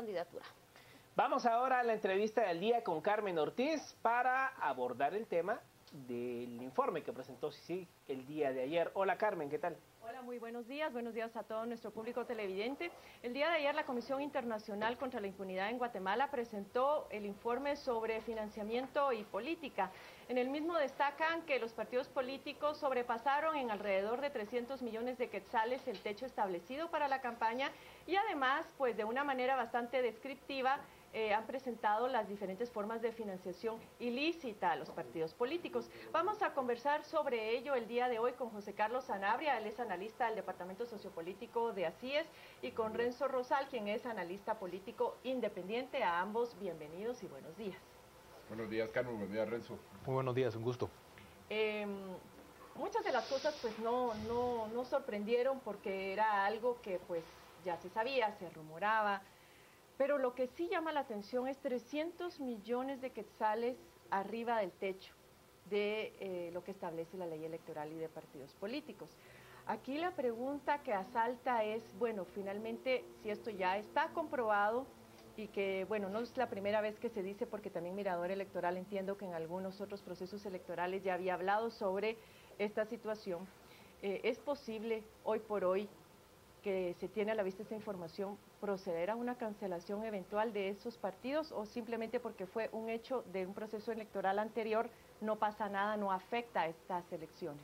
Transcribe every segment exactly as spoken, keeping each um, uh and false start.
candidatura. Vamos ahora a la entrevista del día con Carmen Ortiz para abordar el tema del informe que presentó Sisi el día de ayer. Hola Carmen, ¿qué tal? Hola, muy buenos días. Buenos días a todo nuestro público televidente. El día de ayer la Comisión Internacional contra la Impunidad en Guatemala presentó el informe sobre financiamiento y política. En el mismo destacan que los partidos políticos sobrepasaron en alrededor de trescientos millones de quetzales el techo establecido para la campaña y además, pues de una manera bastante descriptiva, Eh, han presentado las diferentes formas de financiación ilícita a los partidos políticos. Vamos a conversar sobre ello el día de hoy con José Carlos Sanabria, él es analista del Departamento Sociopolítico de ACIES, y con Renzo Rosal, quien es analista político independiente. A ambos, bienvenidos y buenos días. Buenos días, Carmen. Buenos días, Renzo. Muy buenos días, un gusto. Eh, muchas de las cosas pues no, no, no sorprendieron porque era algo que pues ya se sabía, se rumoraba. Pero lo que sí llama la atención es trescientos millones de quetzales arriba del techo de eh, lo que establece la ley electoral y de partidos políticos. Aquí la pregunta que asalta es, bueno, finalmente, si esto ya está comprobado y que, bueno, no es la primera vez que se dice, porque también Mirador Electoral entiendo que en algunos otros procesos electorales ya había hablado sobre esta situación, eh, ¿es posible hoy por hoy que se tiene a la vista esta información, proceder a una cancelación eventual de esos partidos, o simplemente porque fue un hecho de un proceso electoral anterior, no pasa nada, no afecta a estas elecciones?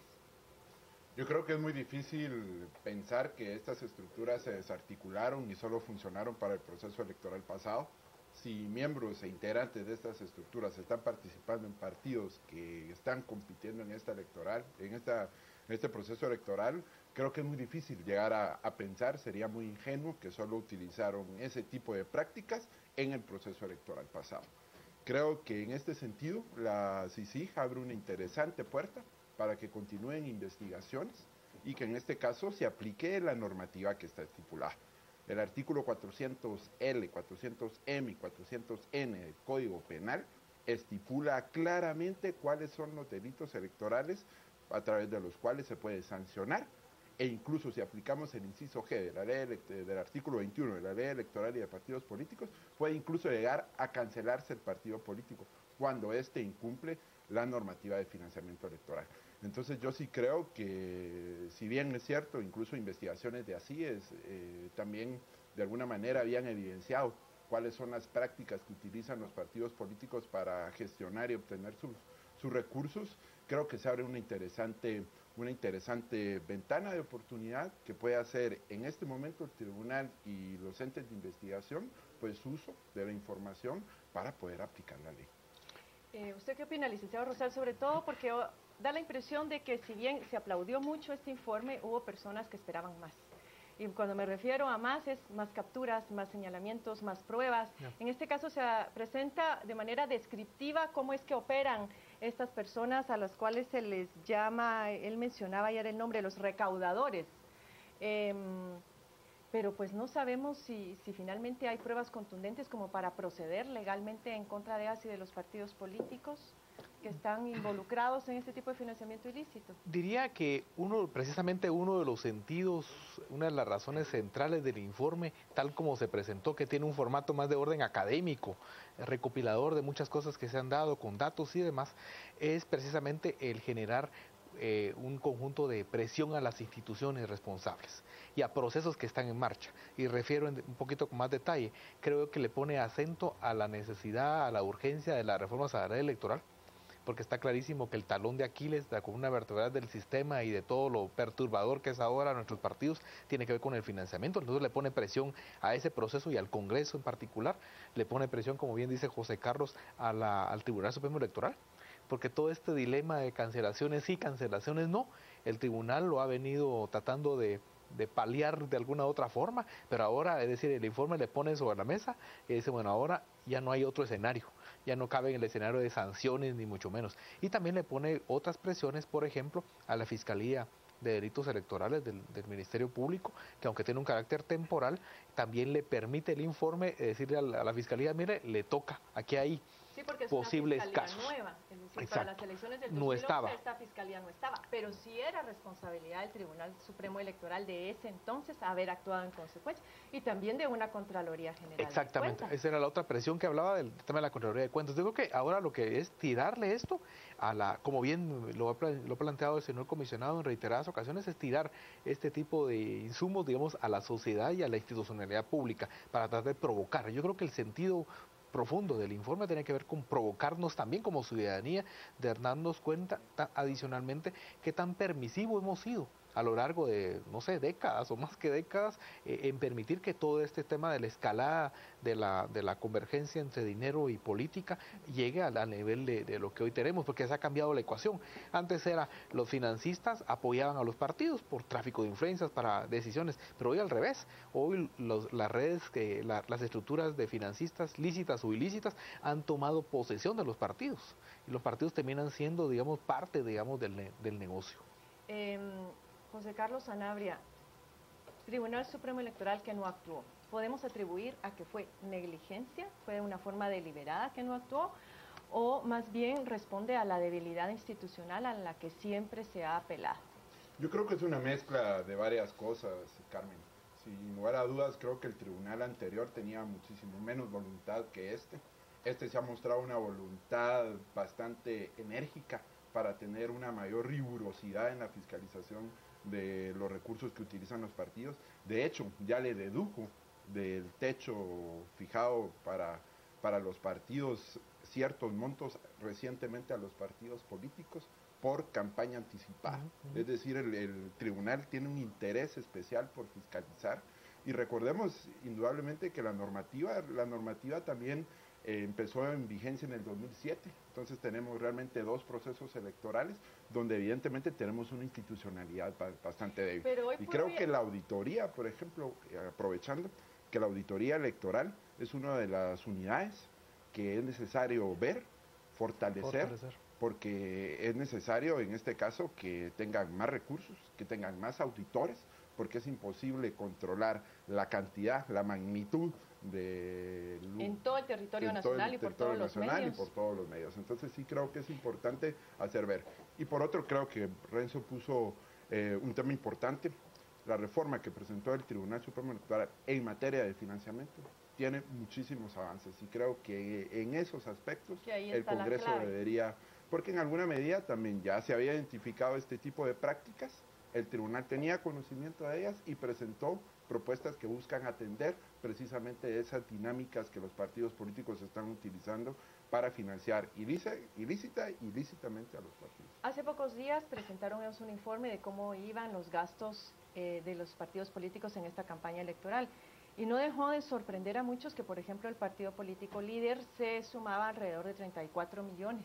Yo creo que es muy difícil pensar que estas estructuras se desarticularon y solo funcionaron para el proceso electoral pasado. Si miembros e integrantes de estas estructuras están participando en partidos que están compitiendo en esta electoral, en esta en este proceso electoral, creo que es muy difícil llegar a, a pensar, sería muy ingenuo que solo utilizaron ese tipo de prácticas en el proceso electoral pasado. Creo que en este sentido la C I C I G abre una interesante puerta para que continúen investigaciones y que en este caso se aplique la normativa que está estipulada. El artículo cuatrocientos L, cuatrocientos M y cuatrocientos N del Código Penal estipula claramente cuáles son los delitos electorales a través de los cuales se puede sancionar, e incluso si aplicamos el inciso G de la ley del artículo veintiuno de la ley electoral y de partidos políticos, puede incluso llegar a cancelarse el partido político cuando éste incumple la normativa de financiamiento electoral. Entonces yo sí creo que, si bien es cierto, incluso investigaciones de ACIES eh, también de alguna manera habían evidenciado cuáles son las prácticas que utilizan los partidos políticos para gestionar y obtener sus, sus recursos, creo que se abre una interesante, una interesante ventana de oportunidad que puede hacer en este momento el tribunal y los entes de investigación, pues uso de la información para poder aplicar la ley. Eh, ¿Usted qué opina, licenciado Rosal? Sobre todo porque oh, da la impresión de que si bien se aplaudió mucho este informe, hubo personas que esperaban más. Y cuando me refiero a más, es más capturas, más señalamientos, más pruebas. No. En este caso se presenta de manera descriptiva cómo es que operan estas personas a las cuales se les llama, él mencionaba ayer el nombre, los recaudadores. Eh, pero pues no sabemos si, si finalmente hay pruebas contundentes como para proceder legalmente en contra de ellas y de los partidos políticos que están involucrados en este tipo de financiamiento ilícito. Diría que uno, precisamente uno de los sentidos, una de las razones centrales del informe, tal como se presentó, que tiene un formato más de orden académico, recopilador de muchas cosas que se han dado con datos y demás, es precisamente el generar eh, un conjunto de presión a las instituciones responsables y a procesos que están en marcha. Y refiero en un poquito con más detalle, creo que le pone acento a la necesidad, a la urgencia de la reforma salarial electoral, porque está clarísimo que el talón de Aquiles, la columna vertebral del sistema y de todo lo perturbador que es ahora nuestros partidos, tiene que ver con el financiamiento. Entonces le pone presión a ese proceso y al Congreso en particular, le pone presión, como bien dice José Carlos, a la, al Tribunal Supremo Electoral, porque todo este dilema de cancelaciones sí, cancelaciones no, el tribunal lo ha venido tratando de, de paliar de alguna otra forma, pero ahora, es decir, el informe le pone sobre la mesa y dice, bueno, ahora ya no hay otro escenario, ya no cabe en el escenario de sanciones ni mucho menos. Y también le pone otras presiones, por ejemplo, a la Fiscalía de Delitos Electorales del, del Ministerio Público, que aunque tiene un carácter temporal, también le permite el informe decirle a la, a la Fiscalía, mire, le toca, aquí hay Sí, porque es posibles una casos. fiscalía nueva, es decir, Exacto. para las elecciones del No dos mil once estaba. esta fiscalía no estaba, pero sí era responsabilidad del Tribunal Supremo Electoral de ese entonces haber actuado en consecuencia y también de una Contraloría General. Exactamente, de Cuentas. esa era la otra presión que hablaba del tema de la Contraloría de Cuentas. Yo creo que ahora lo que es tirarle esto a la, como bien lo ha, lo ha planteado el señor comisionado en reiteradas ocasiones, es tirar este tipo de insumos, digamos, a la sociedad y a la institucionalidad pública para tratar de provocar. Yo creo que el sentido profundo del informe tiene que ver con provocarnos también como ciudadanía, de darnos cuenta ta, adicionalmente qué tan permisivo hemos sido a lo largo de, no sé, décadas o más que décadas, eh, en permitir que todo este tema de la escalada de la, de la convergencia entre dinero y política llegue al, al nivel de, de lo que hoy tenemos, porque se ha cambiado la ecuación. Antes era, los financistas apoyaban a los partidos por tráfico de influencias para decisiones, pero hoy al revés, hoy los, las redes, que la, las estructuras de financistas lícitas o ilícitas han tomado posesión de los partidos, y los partidos terminan siendo, digamos, parte, digamos, del, del negocio. Eh, José Carlos Sanabria, Tribunal Supremo Electoral que no actuó, ¿podemos atribuir a que fue negligencia, fue una forma deliberada que no actuó, o más bien responde a la debilidad institucional a la que siempre se ha apelado? Yo creo que es una mezcla de varias cosas, Carmen. Sin lugar a dudas, creo que el tribunal anterior tenía muchísimo menos voluntad que este. Este se ha mostrado una voluntad bastante enérgica para tener una mayor rigurosidad en la fiscalización de los recursos que utilizan los partidos. De hecho, ya le dedujo del techo fijado para, para los partidos ciertos montos recientemente a los partidos políticos por campaña anticipada. Uh-huh. Es decir, el, el tribunal tiene un interés especial por fiscalizar, y recordemos indudablemente que la normativa, la normativa también eh, empezó en vigencia en el dos mil siete, entonces tenemos realmente dos procesos electorales donde evidentemente tenemos una institucionalidad bastante débil. Pero hoy y creo que la auditoría, por ejemplo, aprovechando que la auditoría electoral es una de las unidades que es necesario ver, fortalecer, fortalecer, porque es necesario en este caso que tengan más recursos, que tengan más auditores, porque es imposible controlar la cantidad, la magnitud de... En todo el territorio nacional y por todos los medios. y por todos los medios. Entonces sí creo que es importante hacer ver. Y por otro, creo que Renzo puso eh, un tema importante, la reforma que presentó el Tribunal Supremo Electoral en materia de financiamiento tiene muchísimos avances, y creo que en esos aspectos el Congreso debería, porque en alguna medida también ya se había identificado este tipo de prácticas, el tribunal tenía conocimiento de ellas y presentó propuestas que buscan atender precisamente esas dinámicas que los partidos políticos están utilizando para financiar ilícita, ilícita y ilícitamente a los partidos. Hace pocos días presentaron ellos un informe de cómo iban los gastos eh, de los partidos políticos en esta campaña electoral. Y no dejó de sorprender a muchos que, por ejemplo, el partido político líder se sumaba alrededor de treinta y cuatro millones.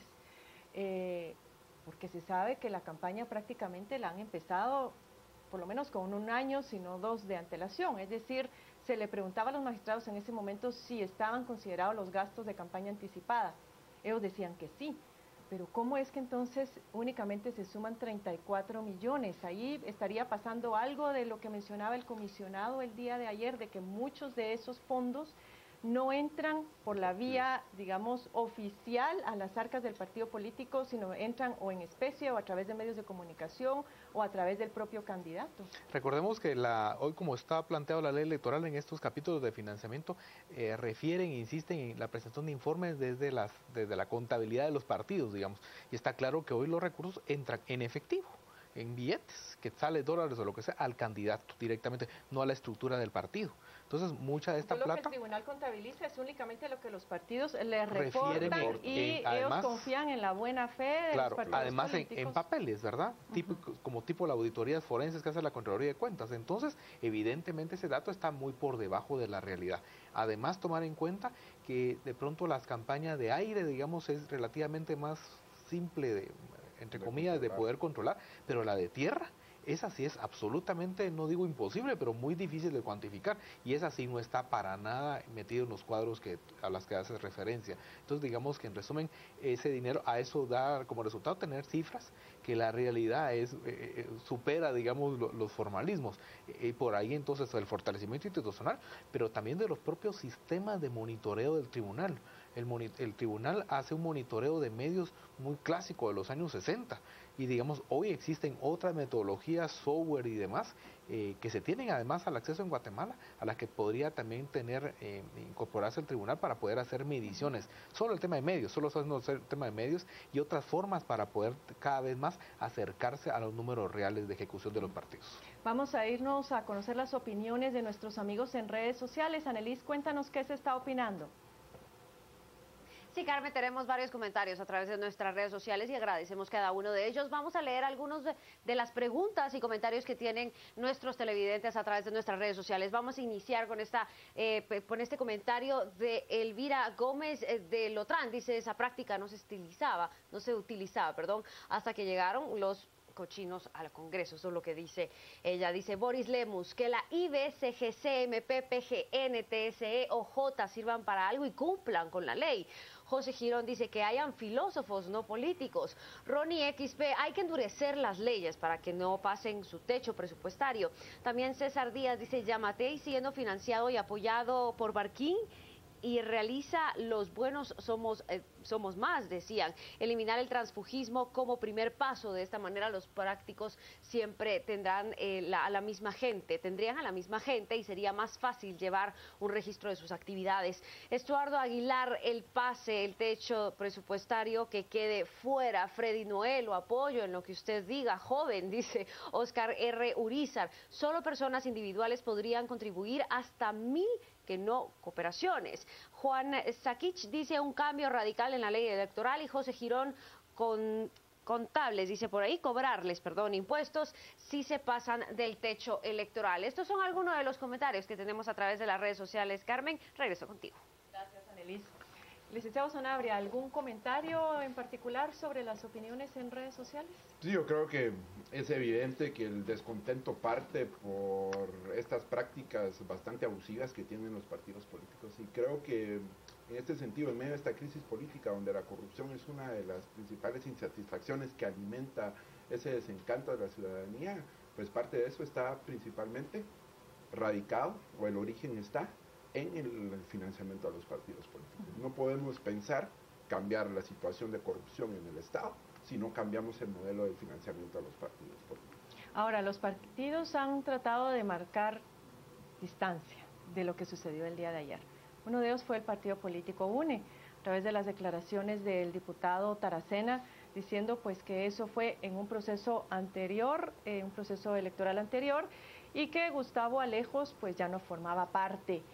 Eh, porque se sabe que la campaña prácticamente la han empezado por lo menos con un año, sino dos de antelación. Es decir, se le preguntaba a los magistrados en ese momento si estaban considerados los gastos de campaña anticipada. Ellos decían que sí. Pero ¿cómo es que entonces únicamente se suman treinta y cuatro millones? Ahí estaría pasando algo de lo que mencionaba el comisionado el día de ayer, de que muchos de esos fondos no entran por la vía, digamos, oficial a las arcas del partido político, sino entran o en especie o a través de medios de comunicación o a través del propio candidato. Recordemos que la, hoy como está planteado la ley electoral en estos capítulos de financiamiento, eh, refieren e insisten en la presentación de informes desde, las, desde la contabilidad de los partidos, digamos, y está claro que hoy los recursos entran en efectivo, en billetes, quetzales, dólares o lo que sea, al candidato directamente, no a la estructura del partido. Entonces, mucha de esta Entonces, plata... Lo que el tribunal contabiliza es únicamente lo que los partidos le reportan por, y en, además, ellos confían en la buena fe de claro, los partidos además políticos. En, en papeles, ¿verdad? Uh-huh. Tipo, como tipo la auditorías forenses que hace la Contraloría de Cuentas. Entonces, evidentemente ese dato está muy por debajo de la realidad. Además, tomar en cuenta que de pronto las campañas de aire, digamos, es relativamente más simple, de, entre comillas, de poder controlar, pero la de tierra esa sí es absolutamente, no digo imposible, pero muy difícil de cuantificar, y esa sí no está para nada metido en los cuadros que a las que haces referencia. Entonces digamos que en resumen, ese dinero a eso da como resultado tener cifras que la realidad es eh, supera, digamos, lo, los formalismos, y eh, por ahí entonces el fortalecimiento institucional, pero también de los propios sistemas de monitoreo del tribunal. El, el tribunal hace un monitoreo de medios muy clásico de los años sesenta, y digamos hoy existen otras metodologías, software y demás eh, que se tienen además al acceso en Guatemala, a las que podría también tener eh, incorporarse el tribunal para poder hacer mediciones, solo el tema de medios, solo el tema de medios y otras formas para poder cada vez más acercarse a los números reales de ejecución de los partidos. Vamos a irnos a conocer las opiniones de nuestros amigos en redes sociales. Annelies, cuéntanos qué se está opinando. Sí, Carmen, tenemos varios comentarios a través de nuestras redes sociales y agradecemos cada uno de ellos. Vamos a leer algunos de, de las preguntas y comentarios que tienen nuestros televidentes a través de nuestras redes sociales. Vamos a iniciar con esta eh, con este comentario de Elvira Gómez eh, de Lotrán. Dice, esa práctica no se estilizaba, no se utilizaba, perdón, hasta que llegaron los cochinos al Congreso. Eso es lo que dice ella. Dice Boris Lemus, que la I B, C G C, M P, P G N, T S E o J sirvan para algo y cumplan con la ley. José Girón dice que hayan filósofos, no políticos. Ronnie X P, hay que endurecer las leyes para que no pasen su techo presupuestario. También César Díaz dice, Yamatei siendo financiado y apoyado por Barquín y realiza los buenos somos eh, somos más, decían. Eliminar el transfugismo como primer paso. De esta manera los prácticos siempre tendrán eh, la, a la misma gente, tendrían a la misma gente y sería más fácil llevar un registro de sus actividades. Estuardo Aguilar, el pase, el techo presupuestario que quede fuera. Freddy Noel, lo apoyo en lo que usted diga, joven, dice Oscar R. Urizar. Solo personas individuales podrían contribuir hasta mil que no cooperaciones. Juan Sakich dice un cambio radical en la ley electoral y José Girón con contables, dice por ahí, cobrarles, perdón, impuestos si se pasan del techo electoral. Estos son algunos de los comentarios que tenemos a través de las redes sociales. Carmen, regreso contigo. Gracias, Annelies. Licenciado Sanabria, ¿algún comentario en particular sobre las opiniones en redes sociales? Sí, yo creo que es evidente que el descontento parte por estas prácticas bastante abusivas que tienen los partidos políticos, y creo que en este sentido, en medio de esta crisis política donde la corrupción es una de las principales insatisfacciones que alimenta ese desencanto de la ciudadanía, pues parte de eso está principalmente radicado, o el origen está en el financiamiento a los partidos políticos. No podemos pensar cambiar la situación de corrupción en el Estado si no cambiamos el modelo de financiamiento a los partidos políticos. Ahora, los partidos han tratado de marcar distancia de lo que sucedió el día de ayer. Uno de ellos fue el partido político UNE, a través de las declaraciones del diputado Taracena, diciendo pues que eso fue en un proceso anterior, eh, un proceso electoral anterior, y que Gustavo Alejos pues ya no formaba parte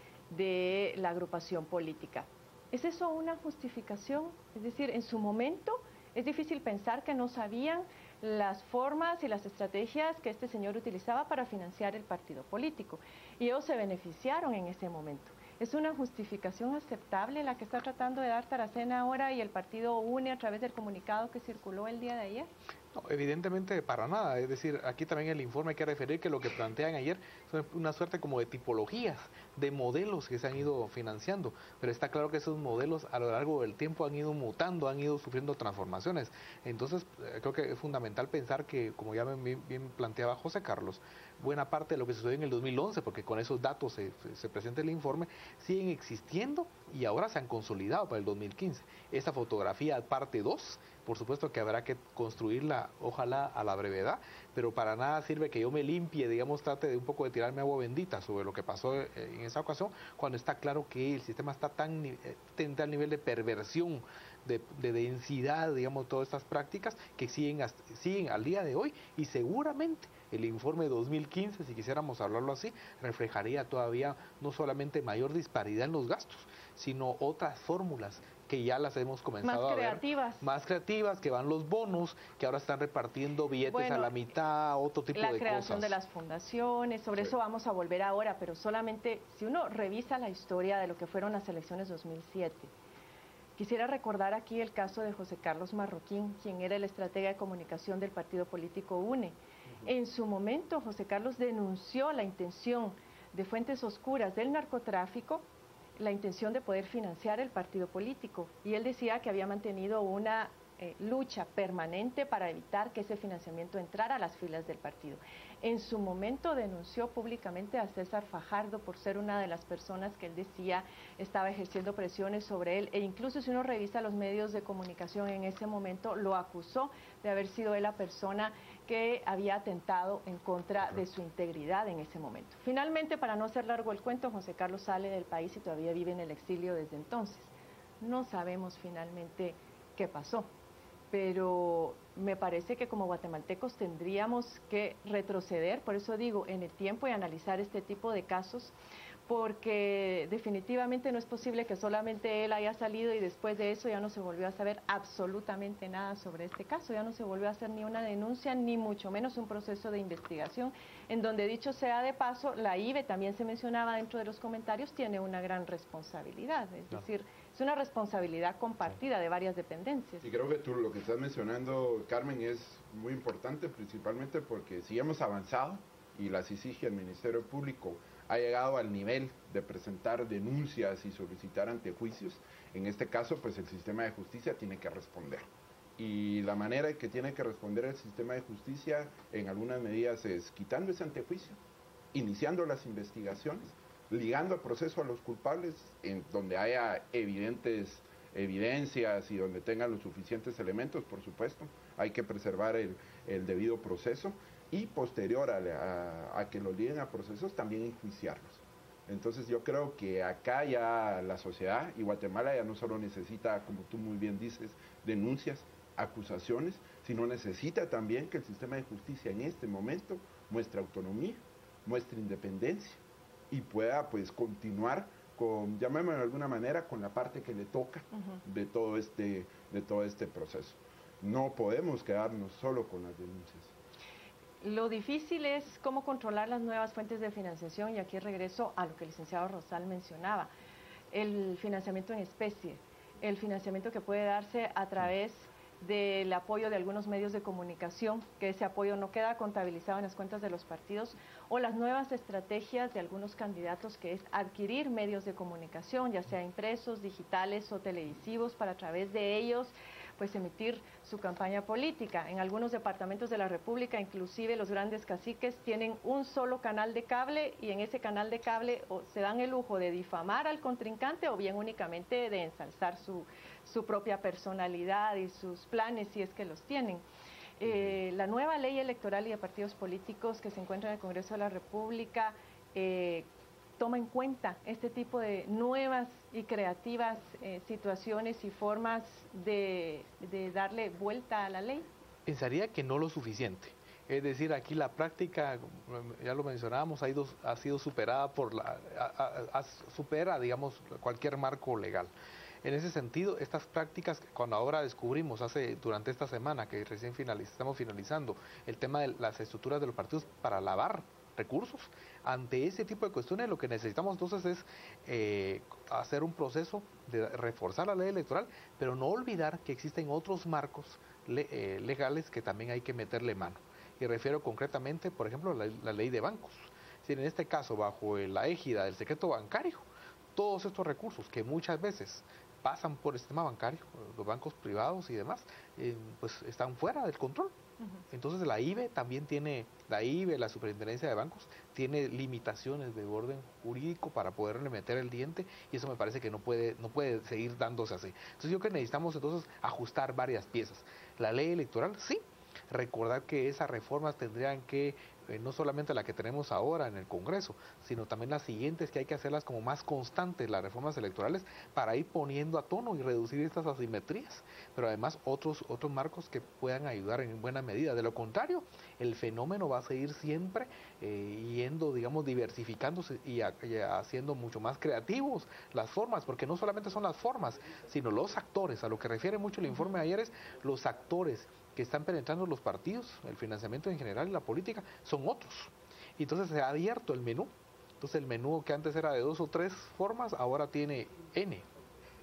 de la agrupación política. ¿Es eso una justificación? Es decir, en su momento es difícil pensar que no sabían las formas y las estrategias que este señor utilizaba para financiar el partido político, y ellos se beneficiaron en ese momento. ¿Es una justificación aceptable la que está tratando de dar Taracena ahora y el partido UNE a través del comunicado que circuló el día de ayer? No, evidentemente para nada. Es decir, aquí también el informe hay que referir que lo que plantean ayer son una suerte como de tipologías, de modelos que se han ido financiando, pero está claro que esos modelos a lo largo del tiempo han ido mutando, han ido sufriendo transformaciones. Entonces eh, creo que es fundamental pensar que, como ya bien, bien planteaba José Carlos, buena parte de lo que sucedió en el dos mil once, porque con esos datos se, se presenta el informe, siguen existiendo y ahora se han consolidado para el dos mil quince. Esta fotografía parte dos, por supuesto que habrá que construirla, ojalá a la brevedad, pero para nada sirve que yo me limpie, digamos, trate de un poco de tirarme agua bendita sobre lo que pasó en esa ocasión, cuando está claro que el sistema está tan en tal nivel de perversión, de, de densidad, digamos, todas estas prácticas que siguen, siguen al día de hoy, y seguramente el informe dos mil quince, si quisiéramos hablarlo así, reflejaría todavía no solamente mayor disparidad en los gastos, sino otras fórmulas que ya las hemos comenzado más a creativas. ver. Más creativas, que van los bonos, que ahora están repartiendo billetes bueno, a la mitad, otro tipo de cosas. La creación de las fundaciones, sobre sí. Eso vamos a volver ahora, pero solamente si uno revisa la historia de lo que fueron las elecciones dos mil siete, quisiera recordar aquí el caso de José Carlos Marroquín, quien era el estratega de comunicación del partido político UNE. En su momento, José Carlos denunció la intención de fuentes oscuras del narcotráfico, la intención de poder financiar el partido político, y él decía que había mantenido una eh, lucha permanente para evitar que ese financiamiento entrara a las filas del partido. En su momento denunció públicamente a César Fajardo por ser una de las personas que él decía estaba ejerciendo presiones sobre él, e incluso si uno revisa los medios de comunicación en ese momento, lo acusó de haber sido él la persona que había atentado en contra de su integridad en ese momento. Finalmente, para no hacer largo el cuento, José Carlos sale del país y todavía vive en el exilio desde entonces. No sabemos finalmente qué pasó, pero me parece que como guatemaltecos tendríamos que retroceder, por eso digo, en el tiempo y analizar este tipo de casos, porque definitivamente no es posible que solamente él haya salido y después de eso ya no se volvió a saber absolutamente nada sobre este caso, ya no se volvió a hacer ni una denuncia, ni mucho menos un proceso de investigación, en donde, dicho sea de paso, la I B E, también se mencionaba dentro de los comentarios, tiene una gran responsabilidad, es no. decir, es una responsabilidad compartida sí. de varias dependencias. Y creo que tú lo que estás mencionando, Carmen, es muy importante, principalmente porque si hemos avanzado y la CICIG y el Ministerio Público ha llegado al nivel de presentar denuncias y solicitar antejuicios, en este caso pues el sistema de justicia tiene que responder. Y la manera en que tiene que responder el sistema de justicia en algunas medidas es quitando ese antejuicio, iniciando las investigaciones, ligando el proceso a los culpables en donde haya evidentes evidencias y donde tengan los suficientes elementos, por supuesto, hay que preservar el, el debido proceso, y posterior a, a, a que lo liguen a procesos también enjuiciarlos. Entonces yo creo que acá ya la sociedad y Guatemala ya no solo necesita, como tú muy bien dices, denuncias, acusaciones, sino necesita también que el sistema de justicia en este momento muestre autonomía, muestre independencia y pueda pues continuar con, llamémoslo de alguna manera, con la parte que le toca uh-huh. de todo este, de todo este proceso. No podemos quedarnos solo con las denuncias. Lo difícil es cómo controlar las nuevas fuentes de financiación, y aquí regreso a lo que el licenciado Rosal mencionaba, el financiamiento en especie, el financiamiento que puede darse a través del apoyo de algunos medios de comunicación, que ese apoyo no queda contabilizado en las cuentas de los partidos, o las nuevas estrategias de algunos candidatos, que es adquirir medios de comunicación, ya sea impresos, digitales o televisivos, para a través de ellos pues emitir su campaña política. En algunos departamentos de la República, inclusive los grandes caciques tienen un solo canal de cable, y en ese canal de cable o se dan el lujo de difamar al contrincante o bien únicamente de ensalzar su, su propia personalidad y sus planes, si es que los tienen. Eh, la nueva ley electoral y de partidos políticos que se encuentra en el Congreso de la República eh, toma en cuenta este tipo de nuevas y creativas eh, situaciones y formas de, de darle vuelta a la ley. Pensaría que no lo suficiente. Es decir, aquí la práctica, ya lo mencionábamos, ha, ido, ha sido superada por la, a, a, supera, digamos, cualquier marco legal. En ese sentido, estas prácticas, cuando ahora descubrimos, hace durante esta semana que recién finaliz, estamos finalizando, el tema de las estructuras de los partidos para lavar recursos, ante ese tipo de cuestiones lo que necesitamos entonces es eh, hacer un proceso de reforzar la ley electoral, pero no olvidar que existen otros marcos le, eh, legales que también hay que meterle mano. Y refiero concretamente, por ejemplo, la, la ley de bancos. Si en este caso, bajo la égida del secreto bancario, todos estos recursos que muchas veces pasan por el sistema bancario, los bancos privados y demás, eh, pues están fuera del control. Entonces la I B E también tiene, la I B E, la Superintendencia de Bancos, tiene limitaciones de orden jurídico para poderle meter el diente, y eso me parece que no puede, no puede seguir dándose así. Entonces yo creo que necesitamos entonces ajustar varias piezas. La ley electoral, sí, recordar que esas reformas tendrían que, eh, no solamente la que tenemos ahora en el Congreso, sino también las siguientes, que hay que hacerlas como más constantes, las reformas electorales, para ir poniendo a tono y reducir estas asimetrías, pero además otros, otros marcos que puedan ayudar en buena medida. De lo contrario, el fenómeno va a seguir siempre eh, yendo, digamos, diversificándose y, a, y haciendo mucho más creativos las formas, porque no solamente son las formas, sino los actores. A lo que refiere mucho el informe de ayer es los actores que están penetrando los partidos, el financiamiento en general y la política, son otros. Y entonces se ha abierto el menú. Entonces el menú que antes era de dos o tres formas, ahora tiene N.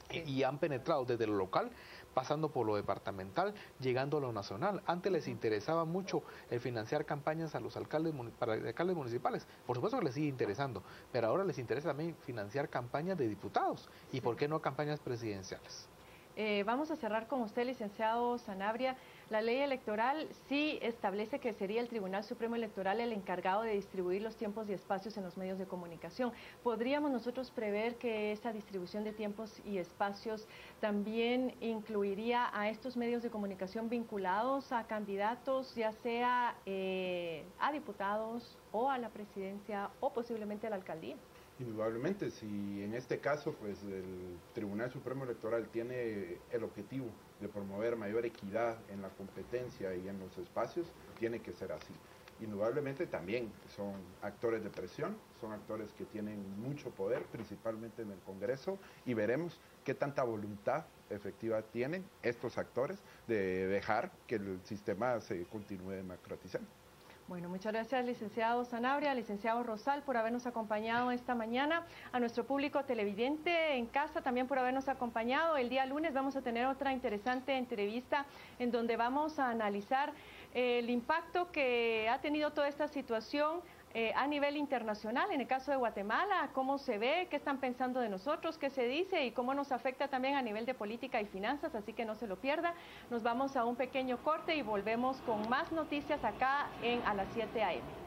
Sí. Y han penetrado desde lo local, pasando por lo departamental, llegando a lo nacional. Antes les interesaba mucho el financiar campañas a los alcaldes, para alcaldes municipales. Por supuesto que les sigue interesando, pero ahora les interesa también financiar campañas de diputados. ¿Y sí. por qué no campañas presidenciales? Eh, vamos a cerrar con usted, licenciado Sanabria. La ley electoral sí establece que sería el Tribunal Supremo Electoral el encargado de distribuir los tiempos y espacios en los medios de comunicación. ¿Podríamos nosotros prever que esa distribución de tiempos y espacios también incluiría a estos medios de comunicación vinculados a candidatos, ya sea eh, a diputados o a la presidencia o posiblemente a la alcaldía? Indudablemente, si en este caso pues el Tribunal Supremo Electoral tiene el objetivo de promover mayor equidad en la competencia y en los espacios, tiene que ser así. Indudablemente también son actores de presión, son actores que tienen mucho poder, principalmente en el Congreso, y veremos qué tanta voluntad efectiva tienen estos actores de dejar que el sistema se continúe democratizando. Bueno, muchas gracias, licenciado Sanabria, licenciado Rosal, por habernos acompañado esta mañana, a nuestro público televidente en casa también por habernos acompañado. El día lunes vamos a tener otra interesante entrevista en donde vamos a analizar eh, el impacto que ha tenido toda esta situación Eh, a nivel internacional, en el caso de Guatemala, cómo se ve, qué están pensando de nosotros, qué se dice y cómo nos afecta también a nivel de política y finanzas, así que no se lo pierda. Nos vamos a un pequeño corte y volvemos con más noticias acá en A las siete a eme.